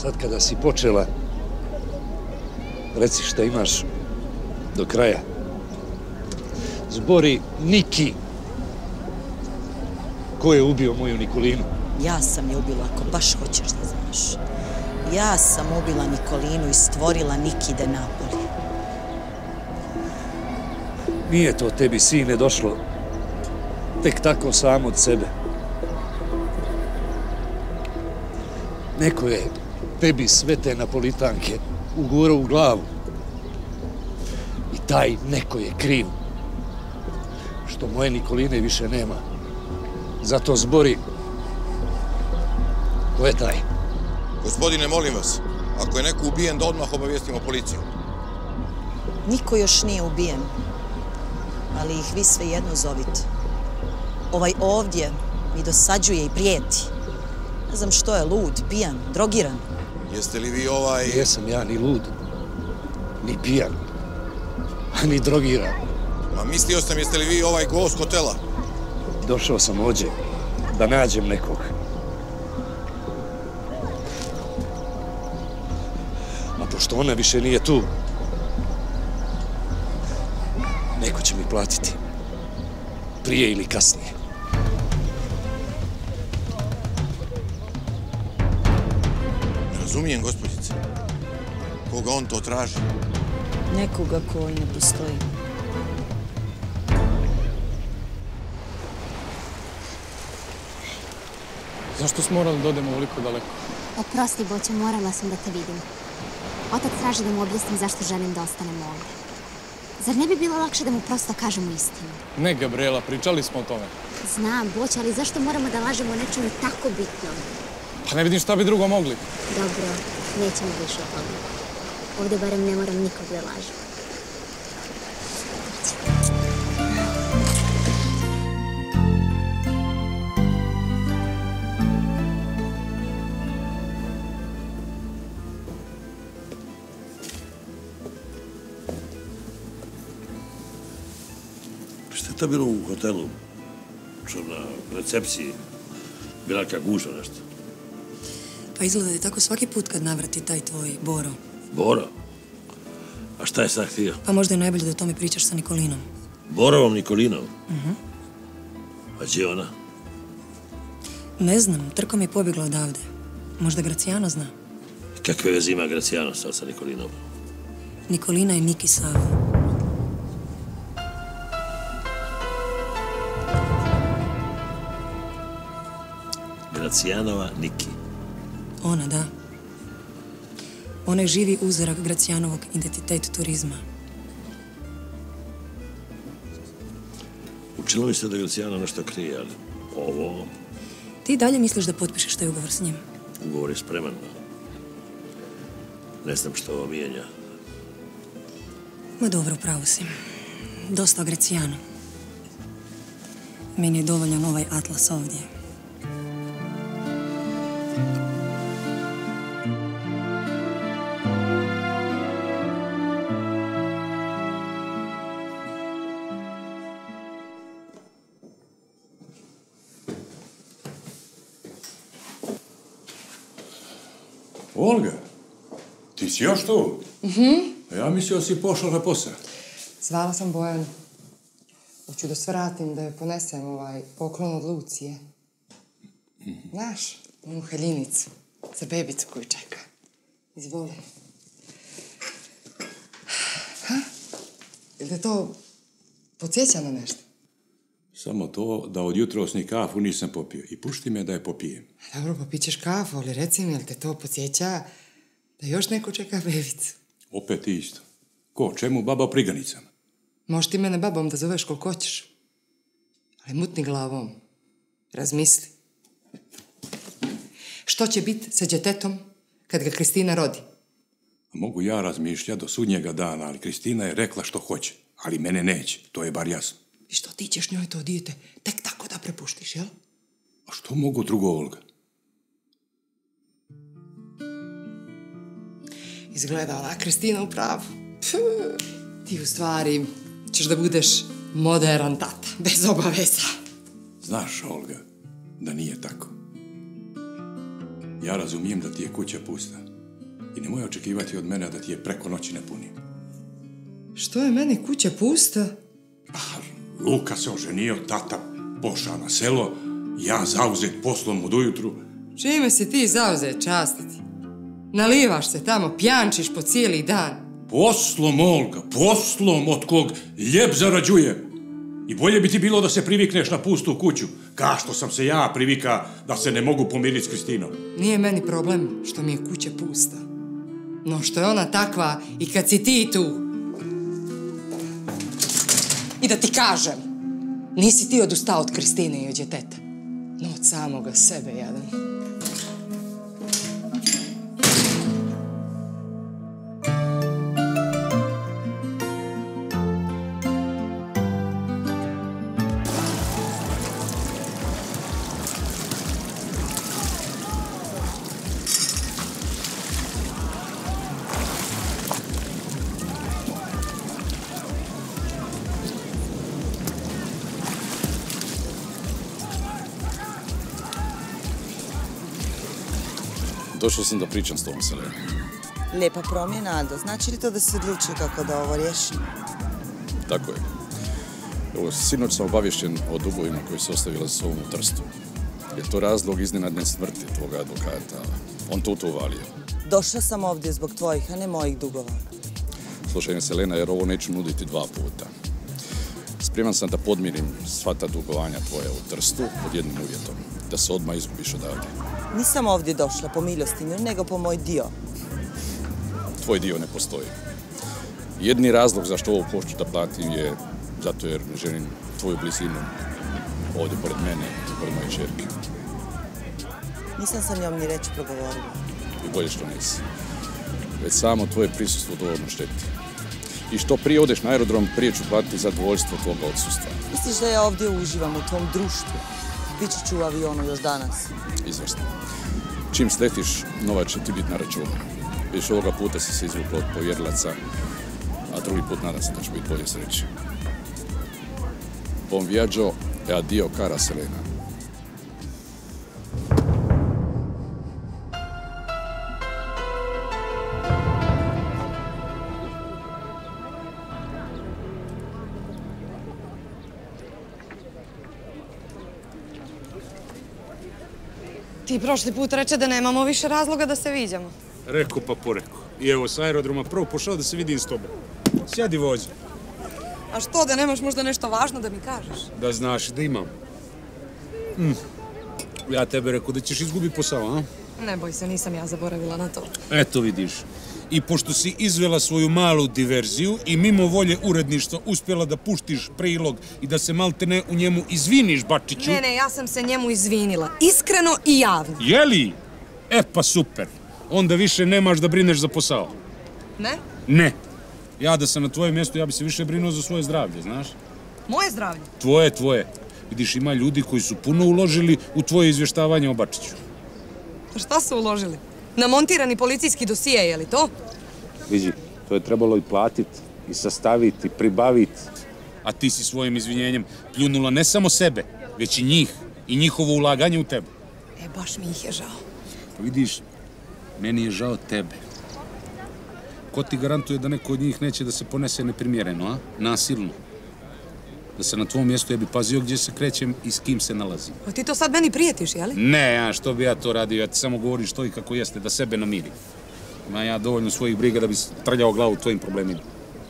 Sad kada si počela, reci šta imaš do kraja. Zbori Niki. Ko je ubio moju Nikolinu? Ja sam je ubila, ako baš hoćeš da znaš. Ja sam ubila Nikolinu i stvorila Nikide napoli. Nije to tebi, sine, došlo tek tako samo od sebe. Neko je tebi sve te napolitanke ugurao u glavu. I taj neko je kriv što moje Nikoline više nema. Zato zbori. Ko je taj? Gospodine, molim vas, ako je neko ubijen, da odmah obavijestimo policiju. Niko još nije ubijen, ali ih vi svejedno zovite. Ovaj ovdje mi dosađuje i prijeti. Ne znam što je, lud, pijan, drogiran. Jeste li vi Jesam ja ni lud, ni pijan, ni drogiran. Ma mislio sam, jeste li vi gost hotela? Došao sam ovdje da nađem nekog. A pošto ona više nije tu, neko će mi platiti. Prije ili kasnije. Ne razumijem, gospođice. Koga on to traži? Nekoga koji ne postoji. Zašto smo morali da odemo ovoliko daleko? Oprosti, Boćo, morala sam da te vidim. Otac traži da mu objasnim zašto želim da ostanem ovdje. Zar ne bi bilo lakše da mu prosto kažemo istinu? Ne, Gabriela, pričali smo o tome. Znam, Boćo, ali zašto moramo da lažemo o nečemu tako bitnom? Pa ne vidim šta bi drugo mogli. Dobro, nećemo više o tome. Ovdje barem ne moram nikog da lažem. Šta je to bilo u hotelu? Što na recepciji bila neka gužva nešto? Pa izgleda je tako svaki put kad navrati taj tvoj Boro. Boro? A šta je sad htio? Pa možda je najbolje da o tome pričaš sa Nikolinom. Borovom Nikolinom? A gdje je ona? Ne znam, trkom je pobjegla odavde. Možda Gracijano zna. Kakve veze ima Gracijano sad sa Nikolinom? Nikolina je Niki Savo. Gracijanova Niki. Ona, da. Ona je živi uzorak Gracijanovog identitet turizma. Učinilo mi se da Gracijano nešto krije, ali ovo... Ti dalje misliš da potpišeš taj ugovor s njim? Ugovor je spreman. Ne znam što ovo mijenja. Ma dobro, pravo si. Dosta o Gracijanu. Meni je dovoljan ovaj atlas ovdje. Olga, ti si još tu? Ja mislio si pošla na posao. Zvala sam Bojanu. Hoću da svratim, da joj ponesem poklon od Lucije. Znaš, onu haljinicu za bebicu koju čeka. Izvoli. Jel te to podsjeća na nešto? Samo to da od jutros ni kafu nisam popio. I pušti me da je popijem. Dobro, popit ćeš kafu, ali reci mi, jel te to podsjeća da još neko čeka bebicu? Opet isto. Ko, čemu baba priganicama? Možeš ti mene babom da zoveš koliko hoćeš. Ali mutni glavom. Razmisli. Što će biti sa djetetom kad ga Kristina rodi? Mogu ja razmišljati do sudnjega dana, ali Kristina je rekla što hoće. Ali mene neće, to je bar jasno. I što ti ćeš njoj to dijete tek tako da prepuštiš, jel? A što mogu drugo, Olga? Izgleda ona Kristina u pravu. Ti u stvari ćeš da budeš moderan tata, bez obaveza. Znaš, Olga, da nije tako. Ja razumijem da ti je kuća pusta, I nemoj očekivati od mene da ti je preko noći ne puni. Što je meni kuća pusta? Luka se oženio, tata pošao na selo, ja zauzet poslom od ujutru. Čime si ti zauzet, častiti? Nalivaš se tamo, pjančiš po cijeli dan. Poslom, Olga, poslom od kog ljep zarađuje. I bolje bi ti bilo da se privikneš na pustu kuću, kao što sam se ja privika da se ne mogu pomiriti s Kristinom. Nije meni problem što mi je kuća pusta. No što je ona takva i kad si ti tu. I da ti kažem, nisi ti odustao od Kristine i od djeteta. No od samoga sebe, jadan. Došao sam da pričam s tobom, Selena. Lijepa promjena, Aldo. Znači li to da se odlučio kako da ovo riješim? Tako je. Evo, sinoć sam obavješćen o dugovima koji se ostavila za sobom u Trstu. Je to razlog iznenadne smrti tvoga advokata? On to uvalio. Došla sam ovdje zbog tvojih, a ne mojih dugova. Slušaj me, Selena, jer ovo neću nuditi 2 puta. Spreman sam da podmirim sva ta dugovanja tvoja u Trstu pod jednim uvjetom. Da se odmah izgubiš odavdje. Nisam ovdje došla po milostinju, nego po moj dio. Tvoj dio ne postoji. Jedni razlog zašto ovo hoću da platim je zato jer želim tvoju blizinu ovdje pored mene i pored moje čerke. Nisam sa njom ni reći progovorila. I bolje što nisi. Već samo tvoje prisustvo dovoljno šteti. I što prije odeš na aerodrom, prije ću platiti zadovoljstvo tvoga odsustva. Misliš da ja ovdje uživam u tvom društvu? Biće ću u avionu još danas. Izvrsno. Čim sletiš, nova će ti biti na računu. Viš ovoga puta si se izvukla od povjerilaca, a drugi put nadam se da će biti bolje sreće. Buon viaggio e addio cara Selena. Ti prošli put reče da nemamo više razloga da se viđamo. Reko pa poreko. I evo, s aerodroma prvo pošao da se vidim s tobom. Sjedi vođe. A što, da nemaš možda nešto važno da mi kažeš? Da znaš da imam. Ja tebe rekao da ćeš izgubiti posao, a? Ne boj se, nisam ja zaboravila na to. Eto vidiš. I pošto si izvela svoju malu diverziju i mimo volje uredništva uspjela da puštiš prilog i da se maltene u njemu izviniš, Bačiću... Ne, ja sam se njemu izvinila. Iskreno i javno. Jeli? E pa super. Onda više nemaš da brineš za posao. Ne? Ne. Ja da sam na tvojem mjestu, ja bi se više brinuo za svoje zdravlje, znaš? Moje zdravlje? Tvoje. Vidiš, ima ljudi koji su puno uložili u tvoje izvještavanje o Bačiću. Šta su uložili? Na montirani policijski dosije, je li to? Vidi, to je trebalo i platiti, i sastaviti, pribaviti. A ti si svojim izvinjenjem pljunula ne samo sebe, već i njih, i njihovo ulaganje u tebe. Baš mi ih je žao. Vidiš, meni je žao tebe. Ko ti garantuje da neko od njih neće da se ponese neprimjereno, a? Nasilno. Da se na tvom mjestu ja bi pazio gdje se krećem i s kim se nalazim. Pa ti to sad meni prijetiš, jeli? Ne, a što bi ja to radio? Ja ti samo govorim što i kako jeste, da sebe namiri. Ima ja dovoljno svojih briga da bi trljao glavu tvojim problemima.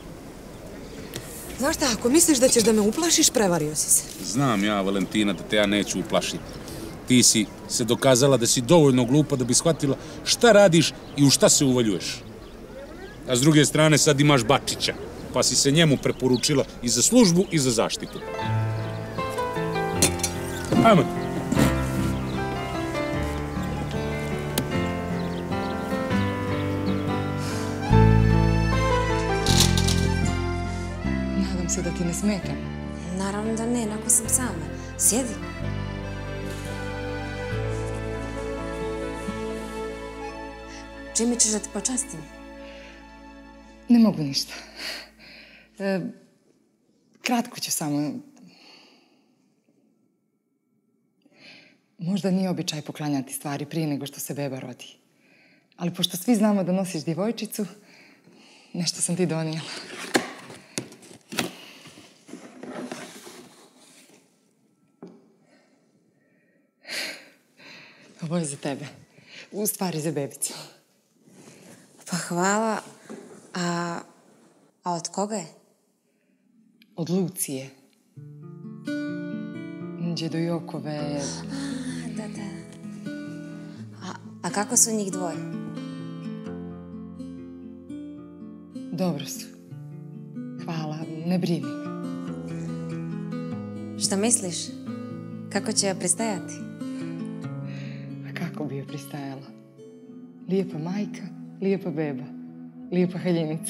Znaš šta, ako misliš da ćeš da me uplašiš, prevario si se. Znam ja, Valentina, da te ja neću uplašiti. Ti si se dokazala da si dovoljno glupa da bi shvatila šta radiš i u šta se uvaljuješ. A s druge strane sad imaš Bačića, pa si se njemu preporučila i za službu i za zaštitu. Ajmo. Nadam se da ti ne smetam. Naravno da ne, onako sam sama. Sjedi. Čime ćeš da te počastim? Ne mogu ništa. Kratko ću samo. Možda nije običaj poklanjati stvari prije nego što se beba rodi. Ali pošto svi znamo da nosiš djevojčicu, nešto sam ti donijela. Ovo je za tebe. U stvari za bebicu. Pa hvala. A od koga je? Od Lucije. Đedo Jokove. Da. A kako su njih dvoje? Dobro su. Hvala, ne brini. Šta misliš? Kako će joj pristajati? A kako bi joj pristajala? Lijepa majka, lijepa beba, lijepa haljinica.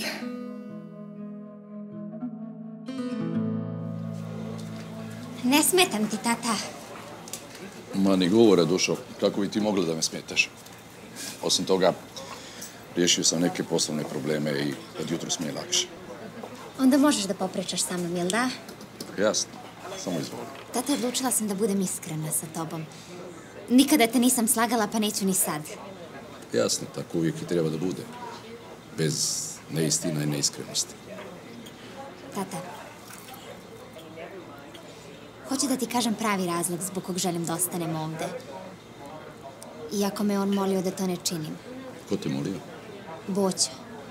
Ne smetam ti, tata. Ma ni govora, Dušo, kako bi ti mogla da me smetaš? Osim toga, riješio sam neke poslovne probleme i od jutros mi je lakše. Onda možeš da popričaš sa mnom, jel da? Jasno, samo izvoli. Tata, odlučila sam da budem iskrena sa tobom. Nikada te nisam slagala, pa neću ni sad. Jasno, tako uvijek i treba da bude. Bez neistina i neiskrenosti. Tata, hoću da ti kažem pravi razlog zbog kog želim da ostanem ovde. Iako me on molio da to ne činim. Ko te molio? Boćo.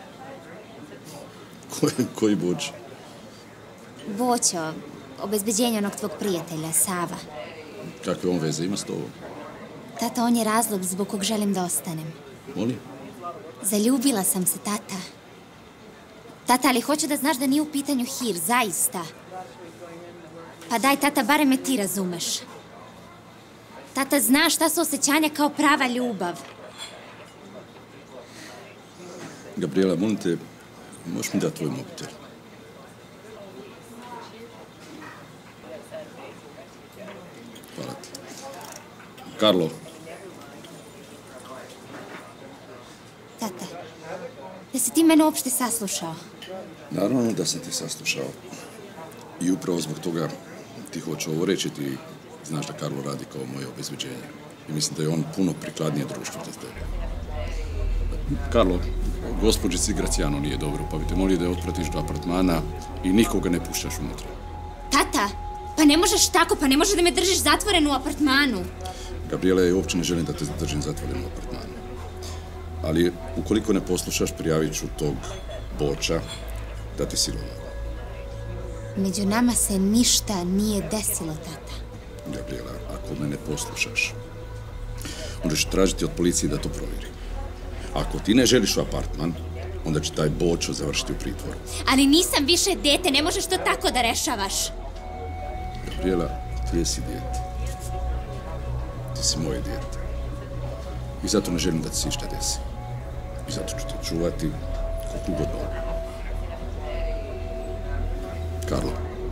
Koji Boćo? Boćo, obezbeđenje onog tvog prijatelja, Sava. Kakve on veze ima s tobom? Tata, on je razlog zbog kog želim da ostanem. Molim? Zaljubila sam se, tata. Tata, ali hoću da znaš da nije u pitanju hir, zaista. Pa daj, tata, barem me ti razumeš. Tata, znaš šta su osjećanja kao prava ljubav. Gabriela, molim te, možeš mi dati tvoj mobitel? Hvala ti. Karlo. Tata, da si ti mene uopšte saslušao? Naravno da sam ti saslušao. I upravo zbog toga ti hoću ovo reći, ti znaš da Karlo radi kao moje obezbeđenje. I mislim da je on puno prikladnije društvo za tebe. Karlo, gospođici Gracijano nije dobro, pa bi te molio da je otpratiš do apartmana i nikoga ne puštaš unutra. Tata, pa ne možeš tako, pa ne možeš da me držiš zatvoren u apartmanu. Gabriela, ja uopće ne želim da te držim zatvoren u apartmanu. Ali ukoliko ne poslušaš, prijavit ću tog Boća da te silovao. Među nama se ništa nije desilo, tata. Gabriela, ako me ne poslušaš, onda ću tražiti od policije da to provjeri. Ako ti ne želiš u apartman, onda će taj Boćo završiti u pritvoru. Ali nisam više dete, ne možeš to tako da rešavaš. Gabriela, ti jesi dijete. Ti si moje dijete. I zato ne želim da ti se išta desi. I zato ću te čuvati koliko god mogu. Karlo.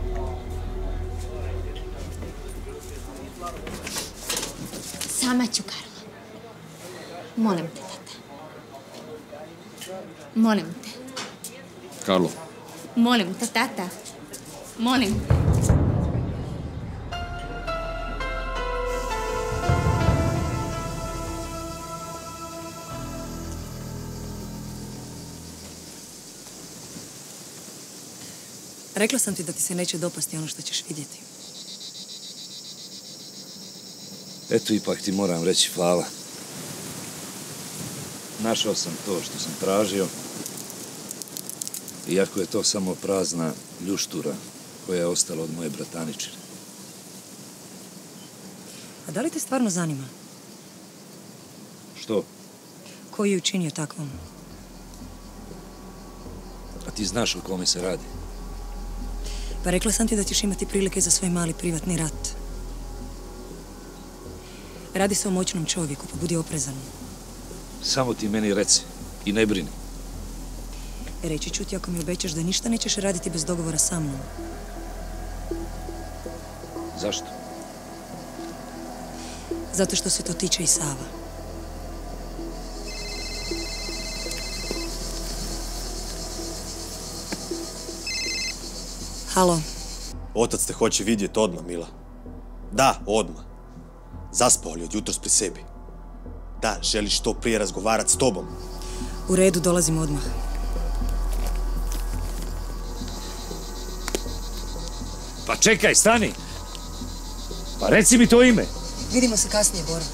Sama ću, Karlo. Molim te, tata. Molim te. Karlo. Molim te, tata. Molim te. Rekla sam ti da ti se neće dopasti ono što ćeš vidjeti. Eto, ipak ti moram reći hvala. Našao sam to što sam tražio. Iako je to samo prazna ljuštura koja je ostala od moje brataničine. A da li te stvarno zanima? Što? Ko je učinio takvom? A ti znaš o kome se radi? Pa rekla sam ti da ćeš imati prilike za svoj mali privatni rat. Radi se o moćnom čovjeku, pa budi oprezan. Samo ti meni reci i ne brini. Reći ću ti ako mi obećaš da ništa nećeš raditi bez dogovora sa mnom. Zašto? Zato što se to tiče i Sava. Halo. Otac te hoće vidjeti odmah, Mila. Da, odmah. Zaspao li od jutros pri sebi? da želi što prije razgovarati s tobom. U redu, dolazim odmah. Pa čekaj, stani! Pa reci mi to ime! Vidimo se kasnije, Boro.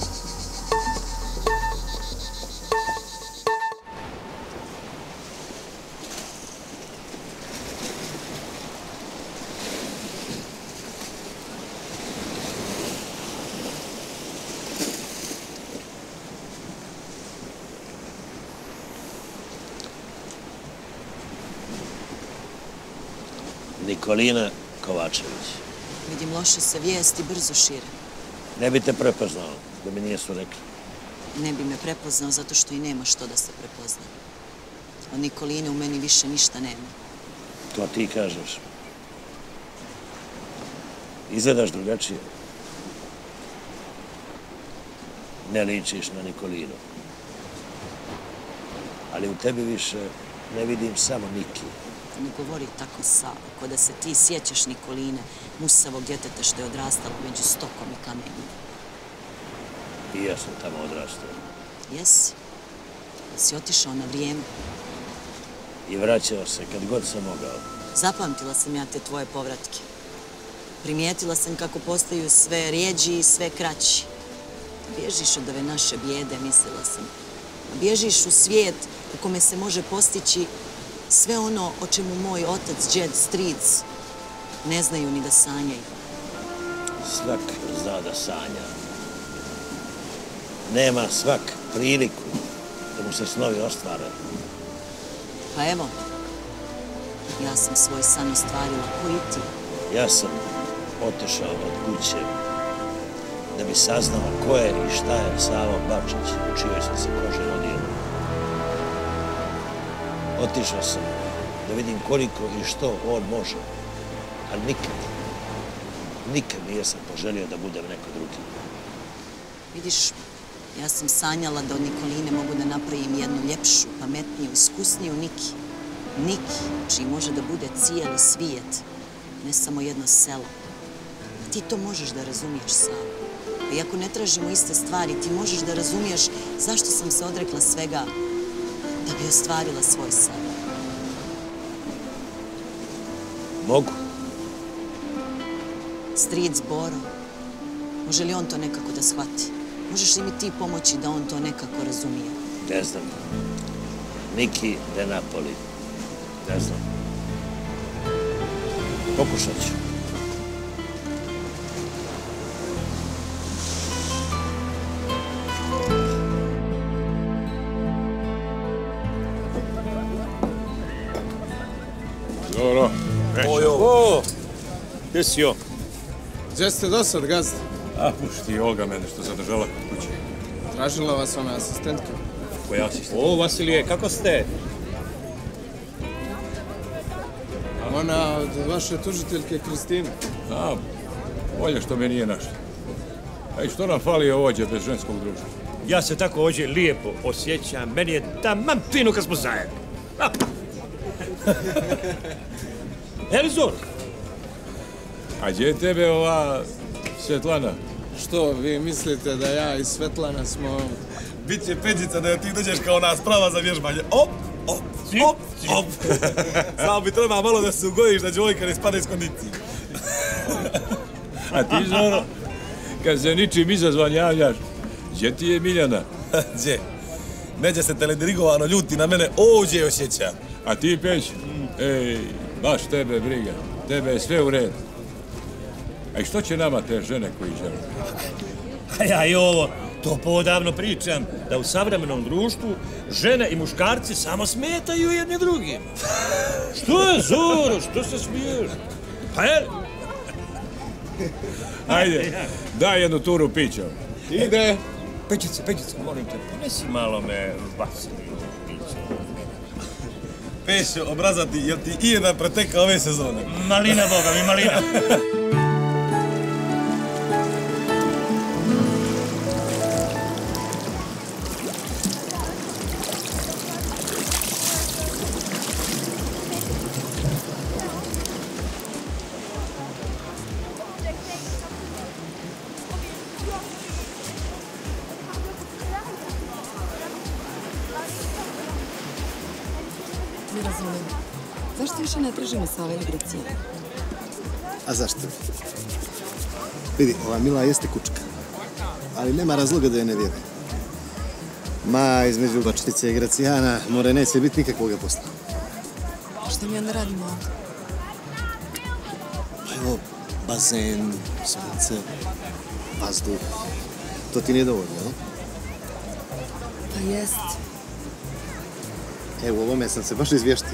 Nikolina Kovačević. Vidim, loše se vijesti brzo šire. Ne bi te prepoznao, da mi nijesu rekli. Ne bi me prepoznao zato što i nema što da se prepozna. Od Nikoline u meni više ništa nema. To ti kažeš. Izgledaš drugačije. Ne ličiš na Nikolinu. Ali u tebi više ne vidim samo Niki. Ne govori tako, Savo, ko da se ti sjećaš Nikoline, musavog djeteta što je odrastalo među stokom i kamenjem. I ja sam tamo odrastao. Jesi? Si otišao na vrijeme? I vraćao se kad god sam mogao. Zapamtila sam ja te tvoje povratke. Primijetila sam kako postaju sve rijeđi i sve kraći. Bježiš od ove naše bijede, mislila sam. Bježiš u svijet u kome se može postići sve ono o čemu moj otac, džed, stric ne znaju ni da sanjaju. Svak zna da sanja. Nema svak priliku da mu se snovi ostvare. Pa evo, ja sam svoj san ostvarila, ko i ti. Ja sam otišao od kuće da bi saznala ko je i šta je Savo Bačić, u čijoj sam se kože rodio. Otišao sam da vidim koliko i što on može, ali nikad nisam poželio da budem neko drugi. Vidiš, ja sam sanjala da od Nikoline mogu da napravim jednu ljepšu, pametniju, iskusniju Niki. Niki, čiji može da bude cijeli svijet, ne samo jedno selo. A ti to možeš da razumiješ sam. Iako ne tražimo iste stvari, ti možeš da razumiješ zašto sam se odrekla svega da bi ostvarila svoj san. Mogu. Stric Boro, može li on to nekako da shvati? Možeš li mi ti pomoći da on to nekako razumije? Ne znam. Niki de Napoli. Ne znam. Pokušat ću. Dobro. O, gdje si jo? Gdje ste do sad, gazda? A pušti Olga mene što zadržala kod kuće. Tražila vas ona asistentka. Koja asistent? O, Vasilije, kako ste? Ona od vaše tužiteljke Kristine. A, bolje što me nije našla. A i što nam fali ovođe bez ženskog društva? Ja se tako ođe lijepo osjećam. Meni je taman fino kad smo zajedno. Elizor! A gdje je tebe ova Svetlana? Što, vi mislite da ja i Svetlana smo... Biće peđica da ti dođeš kao ona sprava za vježbanje. Op, op, op, op. Samo bi treba malo da se ugojiš da djevojka ne spada iz kondicije. A ti, Zoro, kad se ničim izazvan javljaš, gdje ti je Miljana? Gdje? Neđe se teledirigovano ljuti na mene, ovdje osjeća. A ti, Peć, ej, baš tebe briga. Tebe je sve u redu. A i što će nama te žene koji žele? A ja i ovo, to poodavno pričam, da u savremenom društvu žene i muškarci samo smetaju jedni drugim. Što je, Zoro, što se smiješ? Pa je? Ajde, daj jednu turu pića. Ide. Pećice, molim te, ponesi malo me Vasiliju pića. Pešo, obrazati, jel ti i jedan preteka ove sezone? Malina, Boga mi, malina. se više ne tražimo sa ove Gracijana? A zašto? Vidi, ova Mila jeste kučka, ali nema razloga da je ne vjeruje. Ma, između Bačtice i Gracijana more neće biti nikakvoga posla. Šta mi onda radimo ovdje? Pa evo, bazen, sunce, vazduh. To ti nije dovoljno, no? Pa jest. Evo, ovome sam se baš izvještio.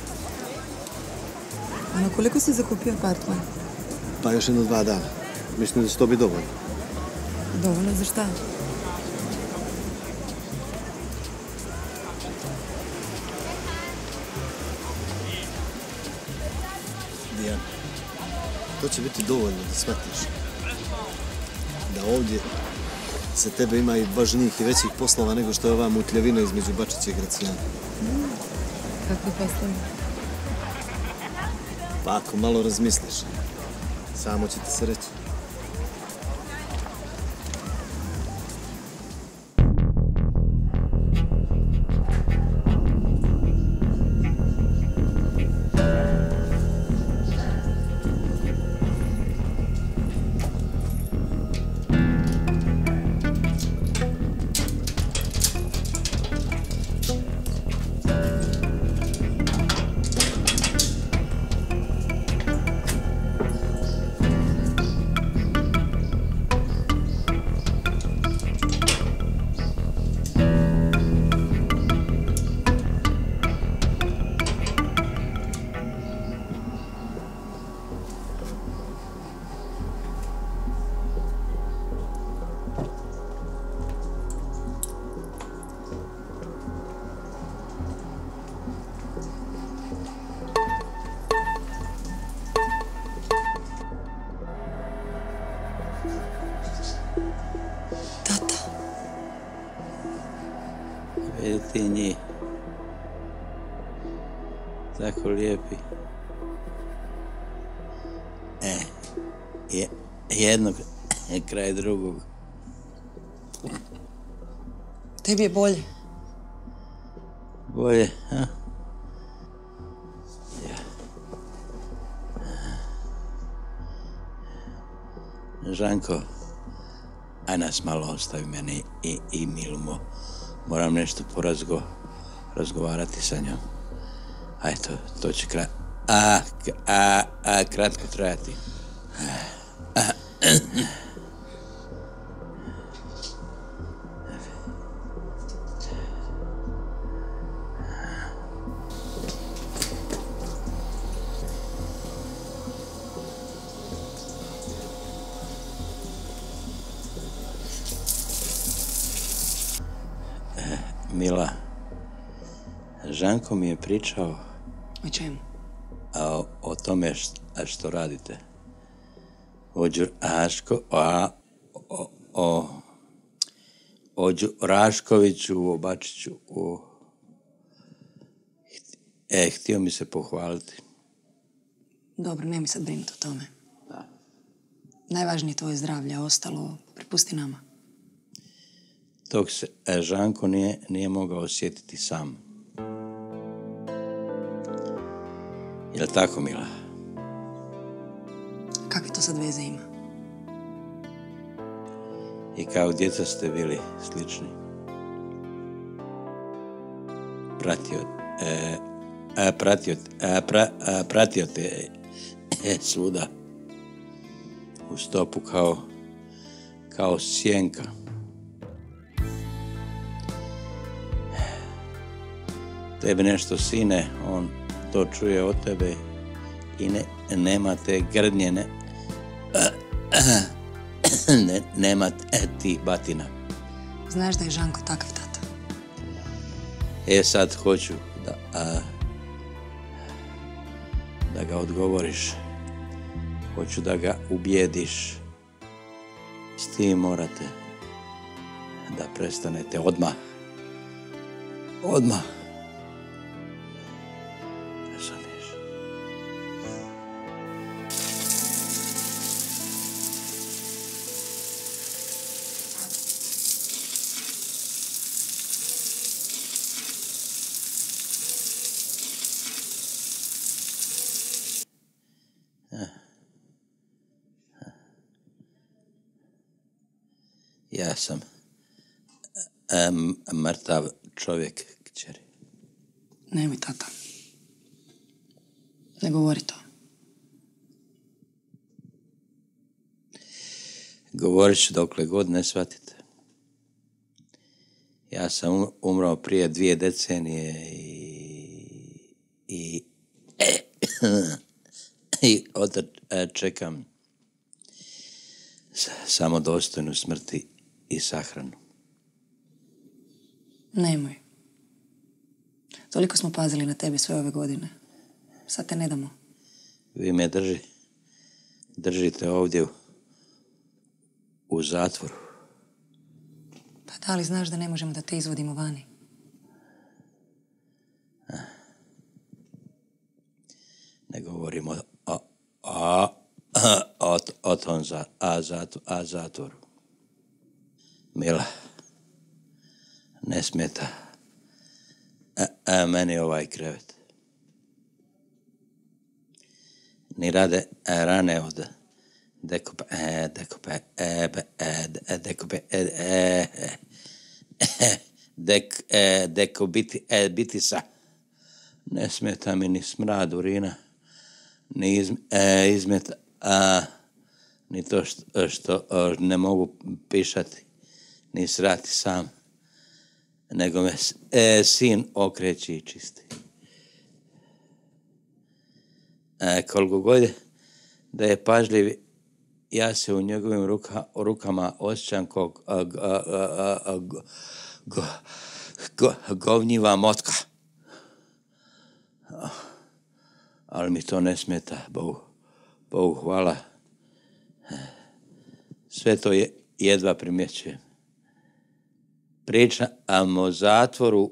A na koliko si zakupio apartman? Pa još 2 dana. Mislim da će to biti dovoljno. Dovoljno za šta? Dijana, to će biti dovoljno da shvatiš da ovdje za tebe ima i važnijih i većih poslova nego što je ova mutljavina između Bačića i Gracijana. Kakvi poslovi? Pa ako malo razmisliš, samo će ti se reći. Vidite njih. Tako lijepi. Jednog kraj drugog. Tebi je bolje. Bolje, a? Žanko, aj nas malo ostavi meni i Milu. Moram nešto razgovarati sa njom. Aj, to će kratko trajati. Mila, Žanko mi je pričao... O čemu? O tome što radite. O Đuraškoviću, o Bačiću, htio mi se pohvaliti. Dobro, nemoj sad brinuti o tome. Da. Najvažnije je tvoje zdravlje, a ostalo prepusti nama. Dok se Žanko nije mogao osjetiti sam. Jel' tako, Mila? Kakve to sad veze ima? I kao djeca ste bili slični. Pratio te svuda. U stopu kao sjenka. Tebe nešto sine, on to čuje od tebe i nema te grdnje, nema ti batina. Znaš da je Žanko takav, tata. Sad hoću da ga odgovoriš. Hoću da ga ubijediš. S tim morate da prestanete odmah. Odmah. Ja sam mrtav čovjek, kćeri. Nemoj, tata. Ne govori to. Govorit ću dokle god ne shvatite. Ja sam umro prije 2 decenije i čekam samo dostojnu smrti i sahranu. Nemoj. Toliko smo pazili na tebi sve ove godine. Sad te ne damo. Vi me držite ovdje u zatvoru. Pa da li znaš da ne možemo da te izvodimo vani? Ne govorimo o tom zatvoru. Mila, ne smeta meni ovaj krevet. Ni rane od dekubitisa. Ne smeta mi ni smrad urina, ni izmet, ni to što ne mogu pišati, ni srati sam, nego me sin okreće i čisti. Koliko god da je pažljiv, ja se u njegovim rukama osjećam kao govnjiva motka. Ali mi to ne smeta, Bogu hvala. Sve to jedva primjećujem. Pričam o zatvoru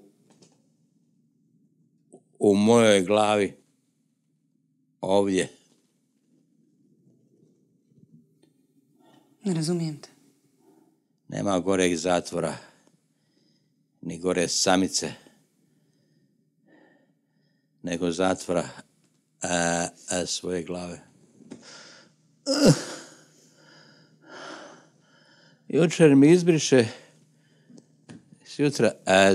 u mojoj glavi ovdje. Ne razumijem te. Nema goreg zatvora, ni gore samice, nego zatvora svoje glave. Jučer mi izbriše, sutra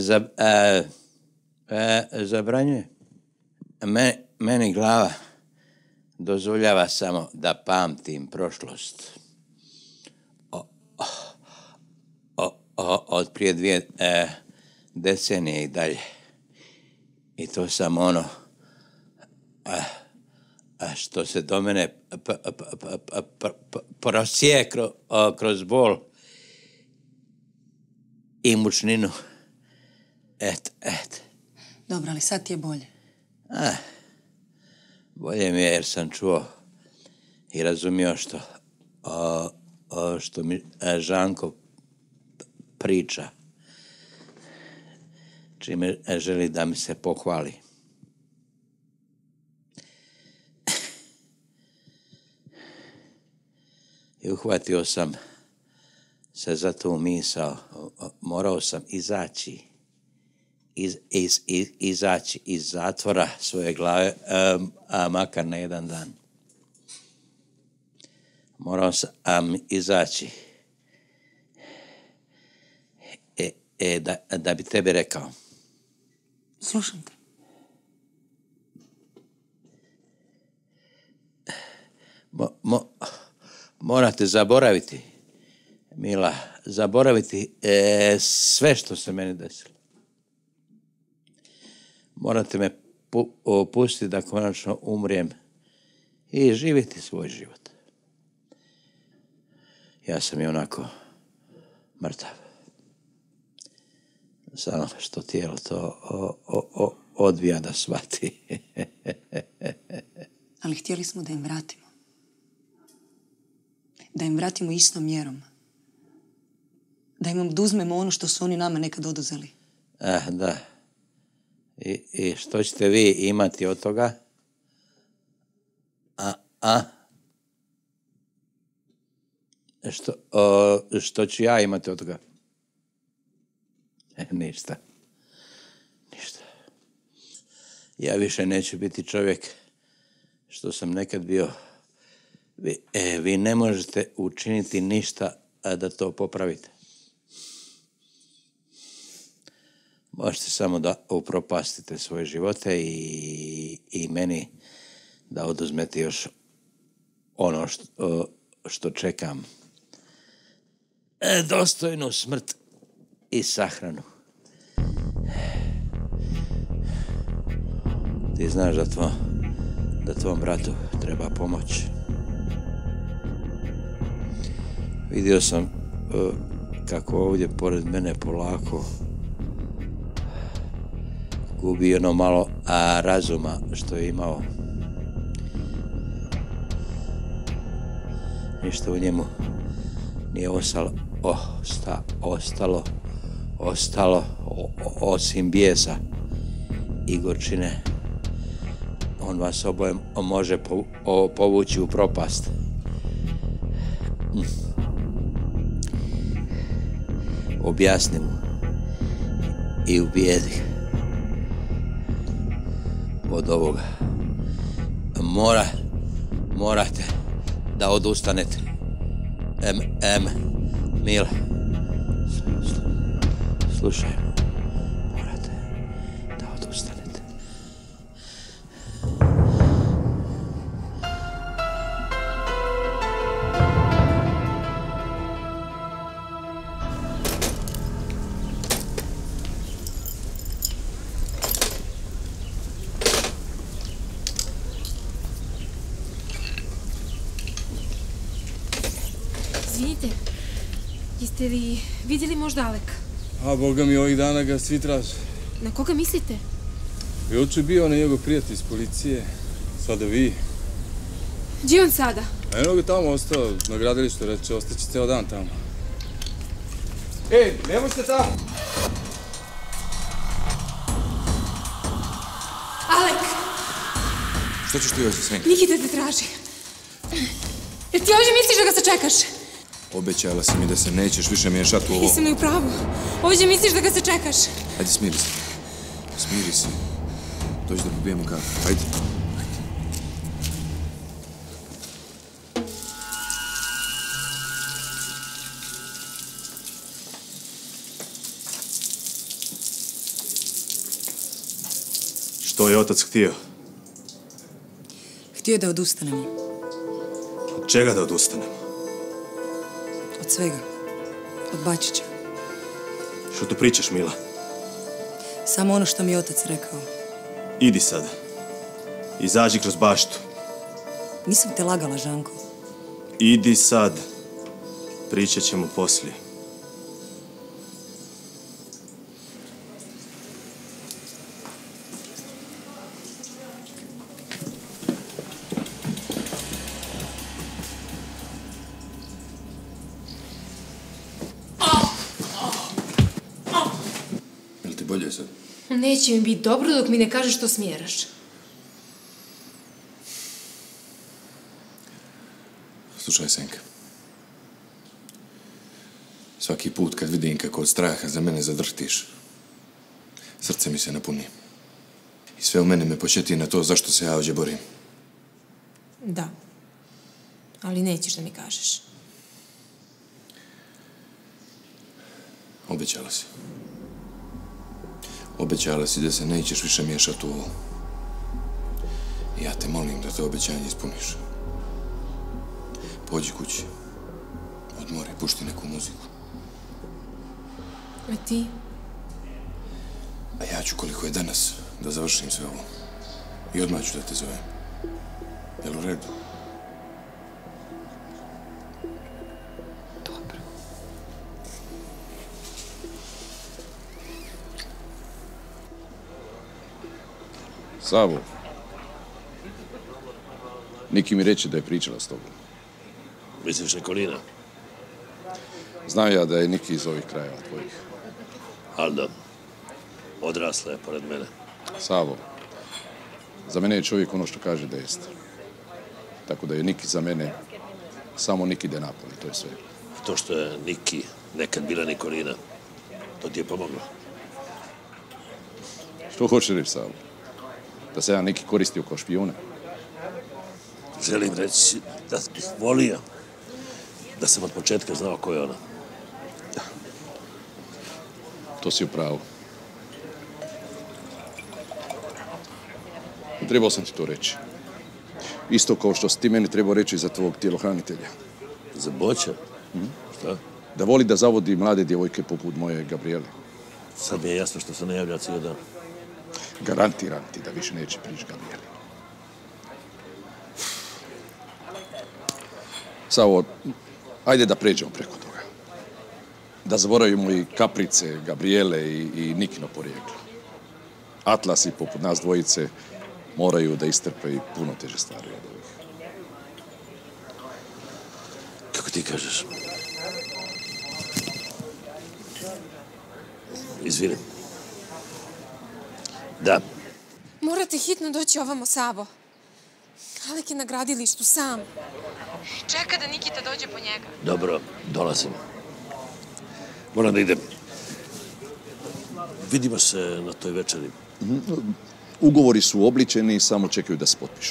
zabranjuje. Meni glava dozvoljava samo da pamtim prošlost. Od prije 2 decenije i dalje. I to sam ono što se do mene prosije kroz bol i mučninu. Dobro, ali sad ti je bolje. Bolje mi je jer sam čuo i razumio što mi Žanko priča, čime želi da mi se pohvali. I uhvatio sam se za tu misao. Morao sam izaći iz zatvora svoje glave, makar na jedan dan. Morao sam izaći da bi tebi rekao. Slušam te. Morate zaboraviti, Mila, zaboraviti sve što se meni desilo. Morate me pustiti da konačno umrijem i živjeti svoj život. Ja sam i onako mrtav. Samo što tijelo to odbija da shvati. Ali htjeli smo da im vratimo. Da im vratimo istom mjerom. Da im oduzmemo ono što su oni nama nekad oduzeli. Da. I što ćete vi imati od toga? Što ću ja imati od toga? Ništa. Ja više neću biti čovjek što sam nekad bio. Vi ne možete učiniti ništa da to popravite. možete samo da upropastite svoje živote i meni da oduzmete još ono što čekam. Dostojnu smrt i sahranu. Ti znaš da tvom bratu treba pomoć. Vidio sam kako ovdje pored mene polako gubi ono malo razuma što je imao. Ništa u njemu nije ostalo osim bijesa i gorčine. On vas oboje može povući u propast. Objasni mu i ubijedi od ovoga. Morate da odustanete. Mile, slušaj, morate da odustanete. Izvinite, jeste li vidjeli možda Aleka? A boga mi, ovih dana ga svi traže. Na koga mislite? Juče bio onaj njegov prijatelj iz policije, sada vi. Gdje je on sada? Eno ga tamo ostao, na gradilištu, reče, ostaće ceo dan tamo. Ej, nemoj ste tamo! Alek! Što ćeš ti još, Senka? Nikita te traži. Jer ti ovdje misliš da ga sačekaš? Obećala si mi da se nećeš više miješati u ovo. Jesam li u pravu? Ovdje misliš da ga sačekaš? Ajde, smiri se. Smiri se. Dođi da popijemo kafu. Ajde. Što je otac htio? Htio je da odustanemo. Od čega da odustanemo? Od svega. Od Bačića. Što tu pričaš, Mila? Samo ono što mi je otac rekao. Idi sada. Izađi kroz baštu. Nisam te lagala, Žanko. Idi sad. Pričat ćemo poslije. Bolje sad. Neće mi biti dobro dok mi ne kažeš što smjeraš. Slušaj, Senka. Svaki put kad vidim kako od straha za mene zadrhtiš, srce mi se napuni. I sve u mene me početi na to zašto se ja ovdje borim. Da. Ali nećeš da mi kažeš. Obećala si. Obećala si da se nećeš više miješati u ovo. I ja te molim da to obećanje ispuniš. Pođi kući. Odmori, pušti neku muziku. A ti? A ja ću koliko je danas da završim sve ovo. I odmah ću da te zovem. Jel u redu? Dobro. Savo, Niki mi reče da je pričala s tobom. Misliš Nikolina? Znam ja da je Niki iz ovih krajeva tvojih. Alda, odrasla je pored mene. Savo, za mene je čovjek ono što kaže da jest. Tako da je Niki za mene samo Niki de Napoli, to je sve. To što je Niki nekad bila Nikolina, to ti je pomoglo? Što hoćeš reći, Savo? Da se ja Niki koristio kao špijuna? Želim reći da bih volio da sam od početka znao ko je ona. To si u pravu. Trebao sam ti to reći. Isto kao što si ti meni trebao reći za tvog tjelohranitelja. Za Boća? Šta? Da voli da zavodi mlade djevojke poput moje Gabriele. Sad mi je jasno što se ne javlja cijel dan. Garantiram ti da više neće prići Gabrieli. Savo, ajde da pređemo preko toga. Da zaboravimo i Kaprice, Gabriele i Nikino porijeklo. Atlasi poput nas dvojice moraju da istrpe i puno teže stvari od ovih. Kako ti kažeš? Izvini. Da. Morate hitno doći ovamo, Savo. Alek je na gradilištu sam. Čeka da Nikita dođe po njega. Dobro, dolazim. Moram da idem. Vidimo se na toj večeri. Ugovori su obličeni i samo čekaju da se potpišu.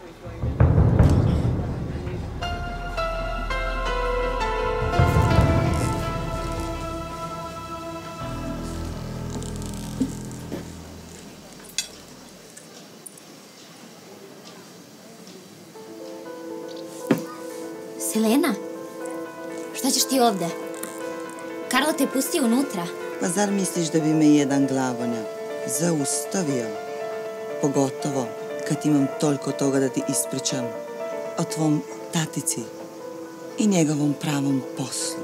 Selena, šta ćeš ti ovde? Karlo te pusti unutra. Pa zar misliš da bi me jedan glavonya zaustavio? Pogotovo kad imam toliko toga da ti ispričam o tvom tatici i njegovom pravom poslu.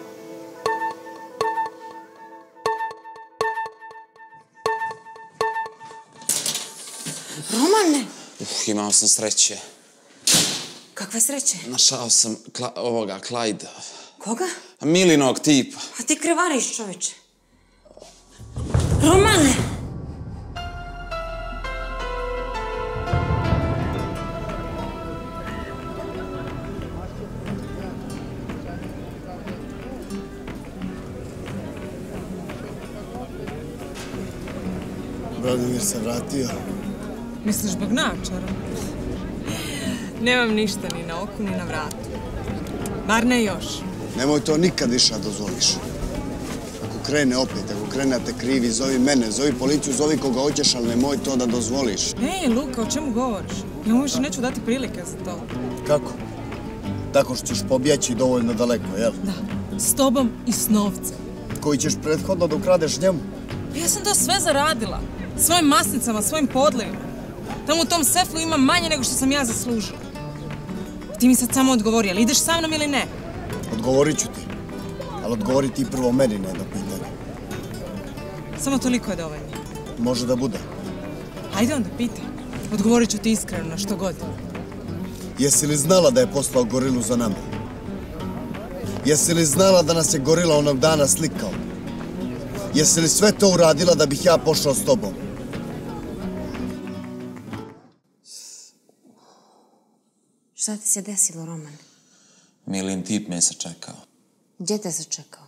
Romane! Imao sam sreće. Kakve sreće? Našao sam Clyde. Koga? Milinog tipa. A ti krevariš, čoveče. Romane! Brodimir se vratio. Misliš zbog naočara? Nemam ništa ni na oku, ni na vratu. Bar ne još. Nemoj to nikad više dozvoliš. Ako krene opet, ako krenete krivi, zovi mene, zovi policiju, zovi koga hoćeš, ali nemoj to da dozvoliš. Ej, Luka, o čemu govoriš? Ja mu više neću dati prilike za to. Kako? Tako što ćeš pobjeći dovoljno daleko, jel? Da, s tobom i s novcem. Koji ćeš prethodno da ukradeš njemu? Pa ja sam to sve zaradila. Svojim masnicama, svojim podlivima. Tamo u tom sefu ima manje nego što sam ja zaslužila. Ti mi sad samo odgovori, ali ideš sa mnom ili ne? Odgovorit ću ti. Ali odgovori ti prvo meni na jedno pitanje. Samo toliko je dovoljno. Može da bude. Ajde onda, pitaj. Odgovorit ću ti iskreno na što god. Jesi li znala da je poslao gorilu za nama? Jesi li znala da nas je gorila onog dana slikao? Jesi li sve to uradila da bih ja pošao s tobom? Šta ti se desilo, Roman? Milin tip me se čekao. Gdje te se čekao?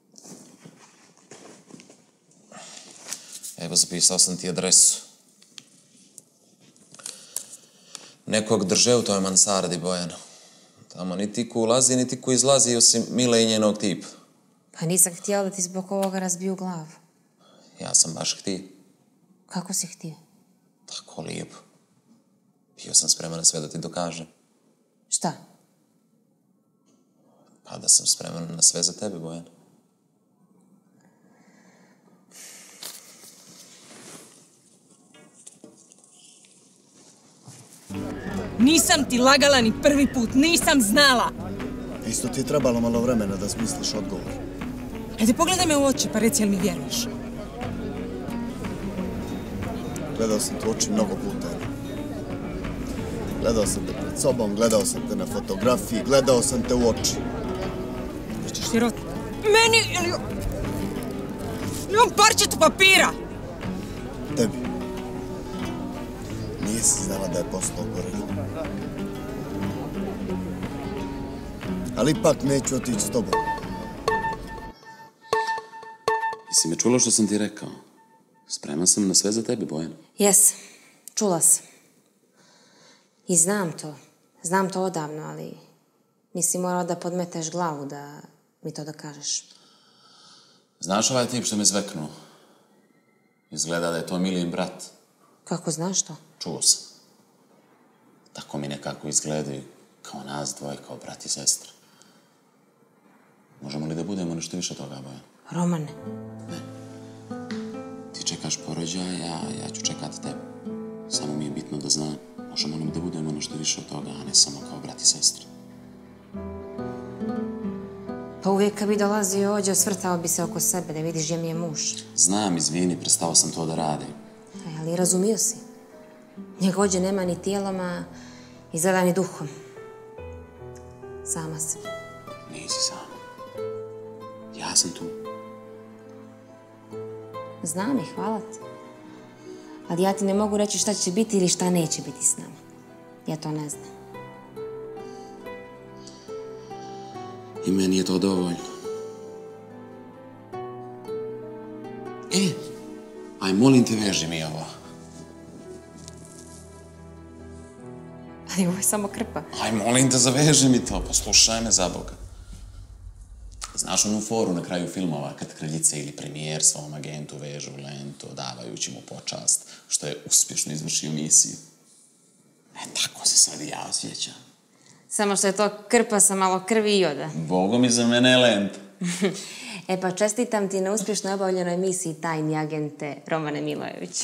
Evo, zapisao sam ti adresu. Nekog drže u toj mansardi, Bojano. Tamo niti ko ulazi, niti ko izlazi, osim Mile i njenog tipa. Pa nisam htjela da ti zbog ovoga razbiju glavu. Ja sam baš htio. Kako si htio? Tako lijepo. Bio sam spreman na sve da ti dokažem. Šta? Pa da sam spreman na sve za tebe, Bojana. Nisam ti lagala ni prvi put, nisam znala. Isto ti je trebalo malo vremena da smisliš odgovor. Ajde, pogledaj me u oči pa reci jel mi vjeruješ. Gledao sam te u oči mnogo puta. Gledao sam te pred sobom, gledao sam te na fotografiji, gledao sam te u oči. Hoćeš vjerovat meni ili... Imam parčetu papira! Tebi. Nisi znala da je poslao gorilu. Ali ipak neću otići s tobom. Jesi me čula što sam ti rekao? Spreman sam na sve za tebe, Bojana. Jes, čula sam. I znam to. Znam to odavno, ali nisi morao da podmeteš glavu da mi to dokažeš. Znaš ovaj tip što me zveknuo? Izgleda da je to Milin brat. Kako znaš to? Čuo sam. Tako mi nekako izgledaju kao nas dvoje, kao brat i sestra. Možemo li da budemo nešto više toga, Bojan? Romane. Ti čekaš porođaj, a ja ću čekati tebe. Samo mi je bitno da znam, možemo li da budemo nešto više od toga, a ne samo kao brat i sestra. Pa uvijek kad bi dolazio ovdje, osvrtao bi se oko sebe da vidiš gdje mi je muž. Znam, izvini, prestao sam to da radim. Ali razumio si. Njega ovdje nema ni tijelom, a izgleda ni duhom. Sama sam. Nisi sama. Ja sam tu. Znam i hvala ti. Ali ja ti ne mogu reći šta će biti ili šta neće biti s nama. Ja to ne znam. I meni je to dovoljno. Aj, molim te, veži mi ovo. Ali ovo je samo krpa. Aj, molim te, zaveži mi to, poslušaj me za Boga. Znaš onu foru na kraju filmova, kad kraljice ili premijer svom agentu vežu lentu, davajući mu počast, što je uspješno izvršio misiju. Tako se sad i ja osjećam. Samo što je to krpa sa malo krvi i joda. Bogo mi za mene je lenta. Pa čestitam ti na uspješno obavljenoj misiji tajni agente Romane Milojević.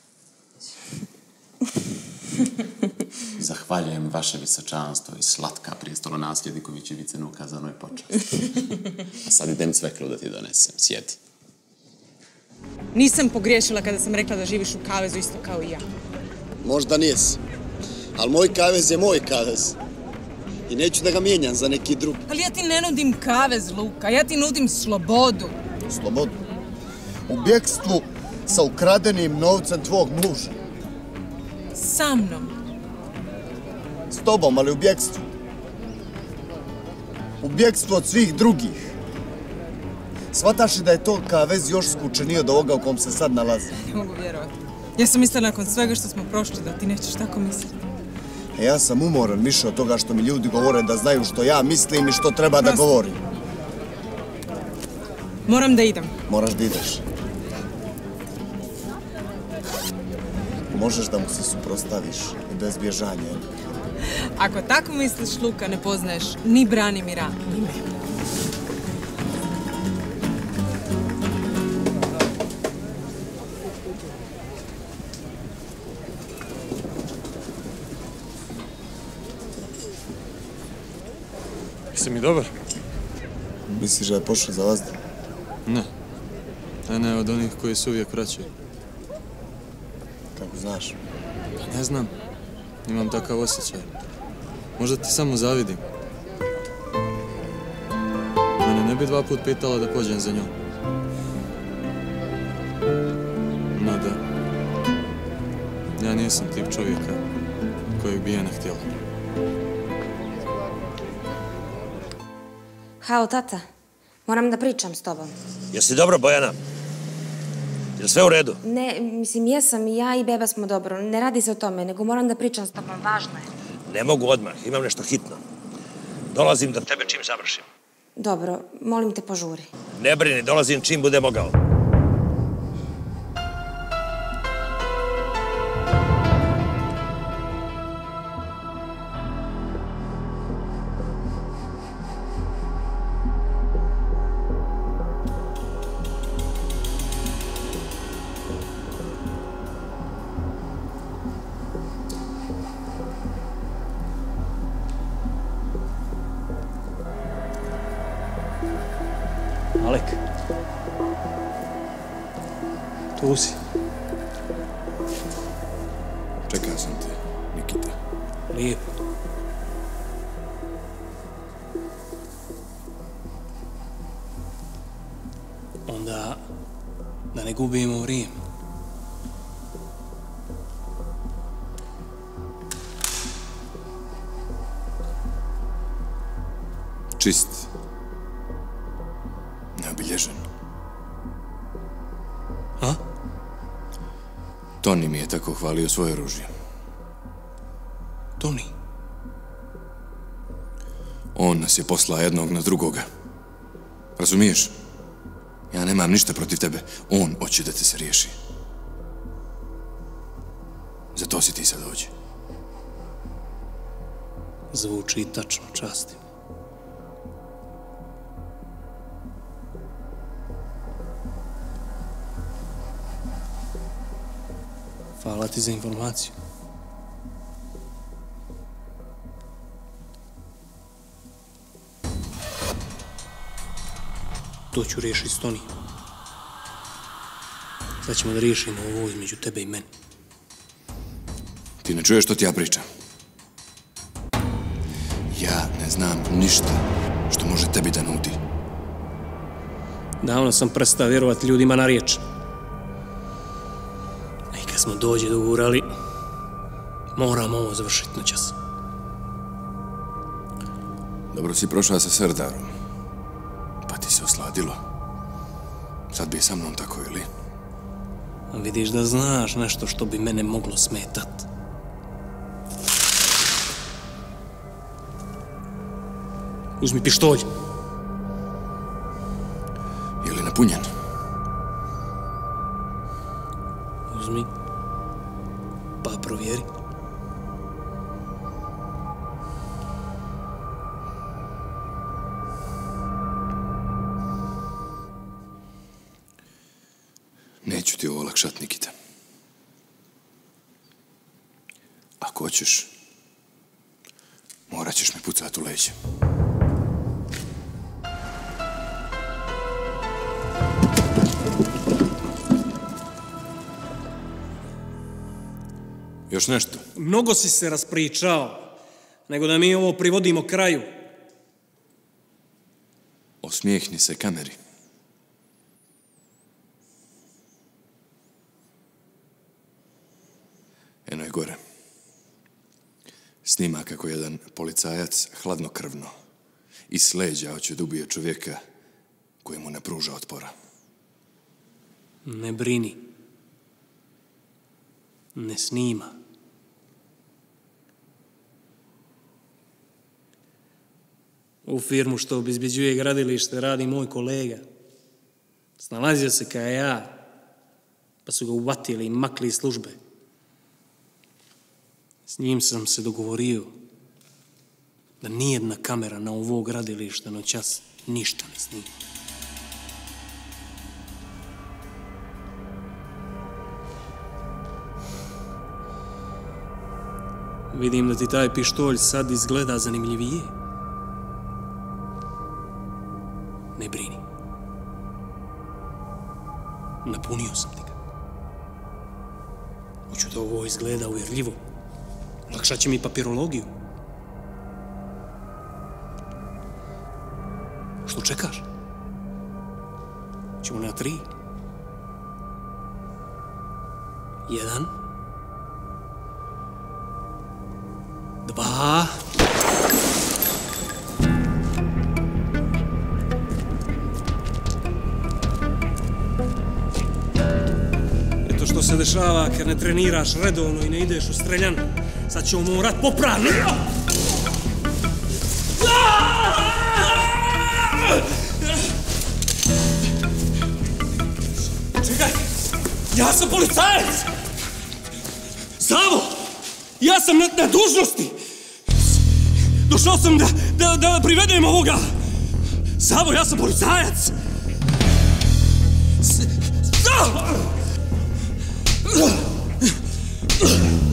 Zahvaljujem vaše visočanstvo i slatka prijestolonasljednikovićevice na ukazanoj počasti. A sad idem cveklu da ti donesem. Sjedi. Nisam pogriješila kada sam rekla da živiš u kavezu isto kao i ja. Možda nijesi. Ali moj kavez je moj kavez. I neću da ga mijenjam za neki drugi. Ali ja ti ne nudim kavez, Luka. Ja ti nudim slobodu. Slobodu? U bjekstvu sa ukradenim novcem tvog muža. Sa mnom. S tobom, ali u bjekstvu. U bjekstvu od svih drugih. Shvataš li da je to kavez još skučeniji od ovoga u kom se sad nalazi? Ne mogu vjerovati. Ja sam mislila nakon svega što smo prošli da ti nećeš tako misliti. Ja sam umoran više od toga što mi ljudi govore da znaju što ja mislim i što treba da govorim. Moram da idem. Moraš da ideš. Možeš da mu se suprostaviš i bez bježanja. Ako tako misliš, Luka, ne poznaješ ni Branimira, ni mene. Jesi mi dobar? Misliš da je pošao za vazda? Ne. Ne je od onih koji se uvijek vraćaju. Kako znaš? Pa ne znam. Imam takav osjećaj. Možda ti samo zavidim. Mene ne bi 2 put pitala da pođem za njom. No da. Ja nisam tip čovjeka kojeg bi ja ne htjela. Halo, tata. Moram da pričam s tobom. Jesi dobro, Bojana? Je li sve u redu? Ne, mislim, jesam i ja i beba smo dobro. Ne radi se o tome, nego moram da pričam s tobom. Važno je. Ne mogu odmah, imam nešto hitno. Dolazim do tebe čim završim. Dobro, molim te požuri. Ne brini, dolazim čim bude mogao. Alek. Tu si. Čekao sam te, Nikita. Lijepo. Onda da ne gubimo vrijeme. Čist. Neobilježen. A? Toni mi je tako hvalio svoje oružje. Toni? On nas je poslao jednog na drugoga. Razumiješ? Ja nemam ništa protiv tebe. On hoće da te se riješi. Za to si ti sad ovdje. Zvuči tačno, časti. Hvala ti za informaciju. To ću riješiti s Tonijem. Sad ćemo da riješimo ovo između tebe i mene. Ti ne čuješ što ti ja pričam? Ja ne znam ništa što može tebi da nudi. Davno sam prestao vjerovati ljudima na riječ. I kad smo dođe dogurali, moramo ovo završiti noćas. Dobro si prošla sa Serdarom. Pa ti se osladilo. Sad bi sa mnom tako, ili? Vidiš da znaš nešto što bi mene moglo smetat. Uzmi pištolj. Je li napunjen? Uzmi. Pa provjeri. Neću ti ovo olakšat, Nikita. Ako hoćeš, morat ćeš me pucat u leđe. Još nešto? Mnogo si se raspričao, nego da mi ovo privodimo kraju. Osmijehni se kameri. Eno je gore. Snima kako jedan policajac hladnokrvno iz sleđa hoće da ubije čovjeka koji mu ne pruža otpora. Ne brini. Ne snima. U firmu što obezbeđuje gradilište radi moj kolega. Snalazio se kao ja, pa su ga uvatili i makli iz službe. S njim sam se dogovorio da nijedna kamera na ovo gradilište noćas ništa ne snima. Vidim da ti taj pištolj sad izgleda zanimljivije. Ne brini. Napunio sam ti ga. Hoću da ovo izgleda uvjerljivo. Lakšat će mi papirologiju. Što čekaš? Ćemo na 3. 1. 2. Eto što se dešava kad ne treniraš redovno i ne ideš u streljanu. Sad ćemo morat popravno. Čekaj, ja sam policajac! Savo! Ja sam na dužnosti! Došao sam da privedem ovoga! Savo, ja sam policajac! Savo!